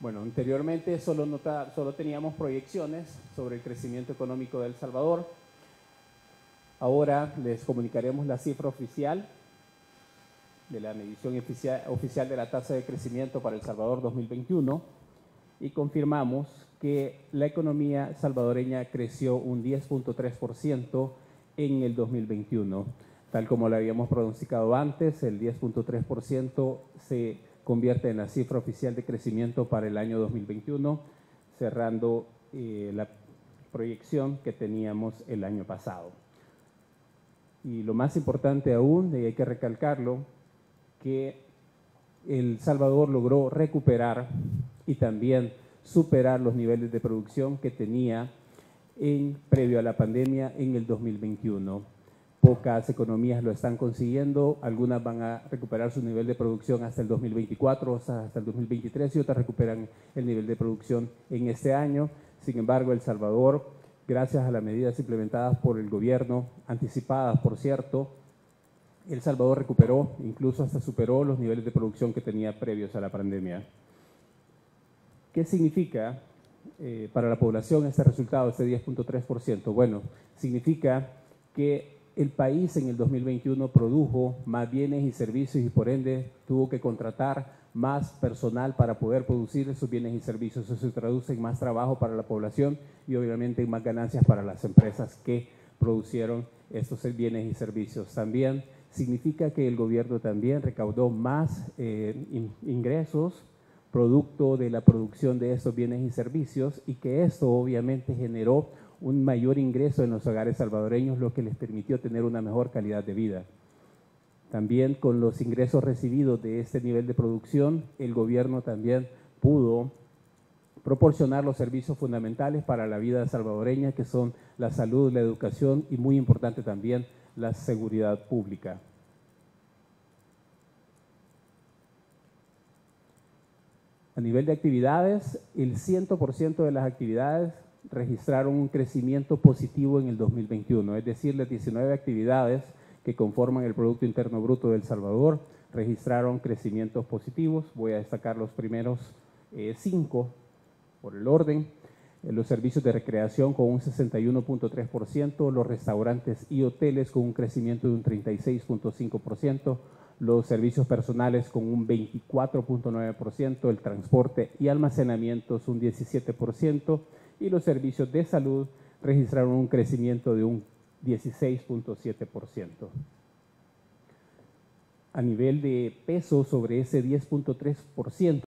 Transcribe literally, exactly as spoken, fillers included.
Bueno, anteriormente solo, nota, solo teníamos proyecciones sobre el crecimiento económico de El Salvador. Ahora les comunicaremos la cifra oficial de la medición oficial, oficial de la tasa de crecimiento para El Salvador dos mil veintiuno y confirmamos que la economía salvadoreña creció un diez punto tres por ciento en el dos mil veintiuno. Tal como lo habíamos pronosticado antes, el diez punto tres por ciento se convierte en la cifra oficial de crecimiento para el año dos mil veintiuno, cerrando eh, la proyección que teníamos el año pasado. Y lo más importante aún, y hay que recalcarlo, que El Salvador logró recuperar y también superar los niveles de producción que tenía en, previo a la pandemia en el dos mil veintiuno. Pocas economías lo están consiguiendo, algunas van a recuperar su nivel de producción hasta el dos mil veinticuatro, hasta el dos mil veintitrés y otras recuperan el nivel de producción en este año. Sin embargo, El Salvador, gracias a las medidas implementadas por el gobierno, anticipadas por cierto, El Salvador recuperó, incluso hasta superó los niveles de producción que tenía previos a la pandemia. ¿Qué significa eh, para la población este resultado, este diez punto tres por ciento? Bueno, significa que el país en el dos mil veintiuno produjo más bienes y servicios y por ende tuvo que contratar más personal para poder producir esos bienes y servicios. Eso se traduce en más trabajo para la población y obviamente en más ganancias para las empresas que producieron estos bienes y servicios. También significa que el gobierno también recaudó más eh, ingresos producto de la producción de estos bienes y servicios y que esto obviamente generó un mayor ingreso en los hogares salvadoreños, lo que les permitió tener una mejor calidad de vida. También con los ingresos recibidos de este nivel de producción, el gobierno también pudo proporcionar los servicios fundamentales para la vida salvadoreña, que son la salud, la educación y muy importante también la seguridad pública. A nivel de actividades, el cien por ciento de las actividades registraron un crecimiento positivo en el dos mil veintiuno, es decir, las diecinueve actividades que conforman el Producto Interno Bruto de El Salvador registraron crecimientos positivos. Voy a destacar los primeros eh, cinco por el orden. Eh, los servicios de recreación con un sesenta y uno punto tres por ciento, los restaurantes y hoteles con un crecimiento de un treinta y seis punto cinco por ciento, los servicios personales con un veinticuatro punto nueve por ciento, el transporte y almacenamientos un diecisiete por ciento y los servicios de salud registraron un crecimiento de un dieciséis punto siete por ciento. A nivel de peso sobre ese diez punto tres por ciento,